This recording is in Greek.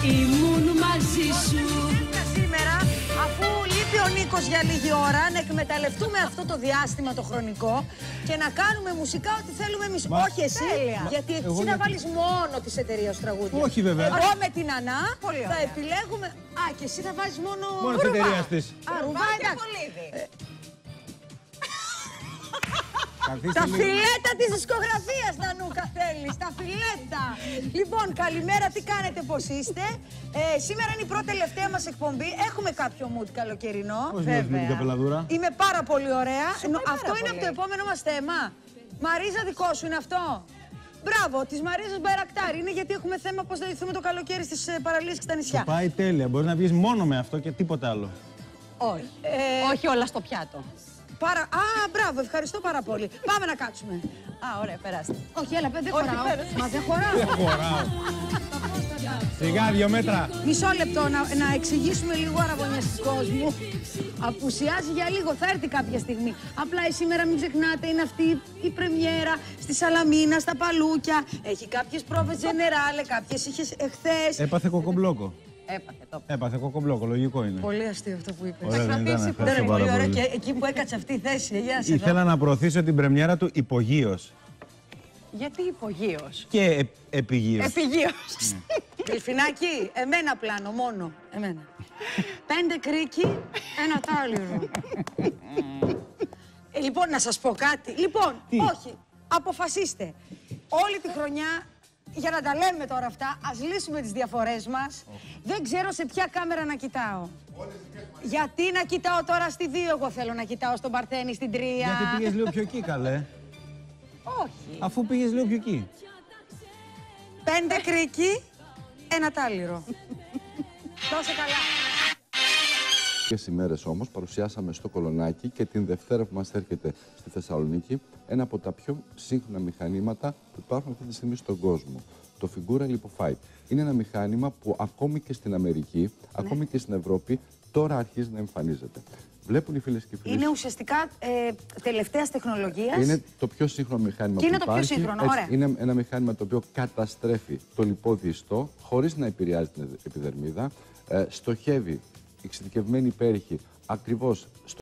ήμουν μαζί σου. Σήμερα, αφού λείπει ο Νίκος για λίγη ώρα, να εκμεταλλευτούμε αυτό το διάστημα το χρονικό και να κάνουμε μουσικά ό,τι θέλουμε εμείς. Όχι εσύ, γιατί εσύ να βάλεις μόνο της εταιρείας τραγούδια. Όχι βέβαια. Εγώ με την Ανά θα επιλέγουμε... Α, και εσύ θα βάζεις μόνο... Μόνο της εταιρείας της. Α, Ρουβά, εντάξει. Τα φιλέτα της δισκογραφίας, Νανούκα, θέλεις, τα φιλέτα. Λοιπόν, καλημέρα, τι κάνετε, πώς είστε? Σήμερα είναι η πρώτη τελευταία μας εκπομπή. Έχουμε κάποιο mood καλοκαιρινό. Πώς νιώθεις την καπελαδούρα? Είμαι πάρα πολύ ωραία. Αυτό είναι από το επόμενο μας θέμα. Μαρίζα, δικό σου είναι αυτό? Μπράβο, της Μαρίζας Μπαϊρακτάρη. Είναι γιατί έχουμε θέμα πώς θα ντυθούμε το καλοκαίρι στις παραλίες και στα νησιά. Πάει τέλεια, μπορείς να βγεις μόνο με αυτό και τίποτα άλλο. Όχι. Όχι όλα στο πιάτο. Α, μπράβο, ευχαριστώ πάρα πολύ. Πάμε να κάτσουμε. Α, ωραία, περάστε. Όχι, έλα, δεν χωράω. Μα δεν χωράω. Δεν χωράω. Σιγά, 2 μέτρα. Μισό λεπτό να εξηγήσουμε λίγο αραβωνιές του κόσμου. Απουσιάζει για λίγο, θα έρθει κάποια στιγμή. Απλά σήμερα μην ξεχνάτε, είναι αυτή η πρεμιέρα στη Σαλαμίνα, στα Παλούκια. Έχει κάποιες πρόβες τζενεράλε, κάποιες είχε εχθές. Έπαθε κοκομπλόκο. Έπαθε κοκομπλόκο, λογικό είναι. Πολύ αστείο αυτό που είπες. Ωραία, δεν ήταν, ευχαριστώ Δεν είναι πάρα πολύ ωραία πολύ. και εκεί που έκατσε αυτή η θέση. Γεια σας. Ήθελα να προωθήσω την πρεμιέρα του υπογείως. Γιατί υπογείως? Και επιγείως. Επιγείως. Δελφινάκι, εμένα πλάνο, μόνο. Εμένα. 5 κρίκι, 1 τάλιρο. Λοιπόν, να σας πω κάτι. Λοιπόν, όχι, αποφασίστε. Όλη τη χρονιά, για να τα λέμε τώρα αυτά, ας λύσουμε τις διαφορές μας. Δεν ξέρω σε ποια κάμερα να κοιτάω. Γιατί να κοιτάω τώρα στη 2, εγώ θέλω να κοιτάω στον Παρθένη, στην 3. Γιατί πήγες λίγο πιο εκεί, καλέ. Όχι. Αφού πήγες λίγο πιο εκεί. 5 κρίκι, 1 τάλιρο. Δώσε καλά. Τις ημέρες όμως παρουσιάσαμε στο Κολονάκι και την Δευτέρα που μας έρχεται στη Θεσσαλονίκη ένα από τα πιο σύγχρονα μηχανήματα που υπάρχουν αυτή τη στιγμή στον κόσμο. Το Figura Lipo 5. Είναι ένα μηχάνημα που ακόμη και στην Αμερική, ακόμη και στην Ευρώπη, τώρα αρχίζει να εμφανίζεται. Βλέπουν οι φίλες και φίλοι. Είναι ουσιαστικά τελευταίας τεχνολογίας. Είναι το πιο σύγχρονο μηχάνημα και που είναι το πιο υπάρχει. σύγχρονο, Έτσι, ωραία. είναι ένα μηχάνημα το οποίο καταστρέφει το λιπόδι ιστό χωρίς να επηρεάζει την επιδερμίδα. Στοχεύει εξειδικευμένη υπέροχη ακριβώς στο